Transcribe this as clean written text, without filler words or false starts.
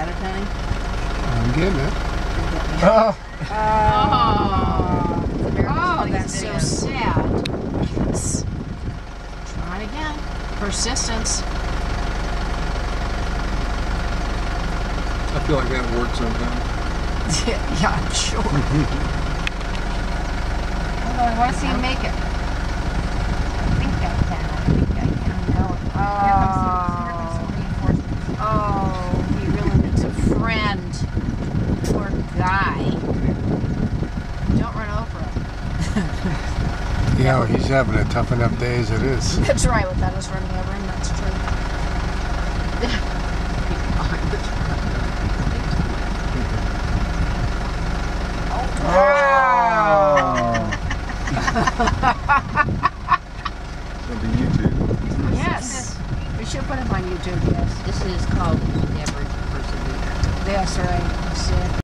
it, honey? I'm getting it. Oh, That's so sad. yes. Try it again. Persistence. I feel like that works sometimes. Yeah, I'm sure. Although I want to see him make it. I think I can. Here comes some reinforcements. Oh, he really needs a friend. Poor guy. Don't run over him. You know, he's having a tough enough day as it is. That's right, without us running over him, that's true. It'll be YouTube. Yes. We should put him on YouTube, yes. This is called Never Persevere. That's right. That's it.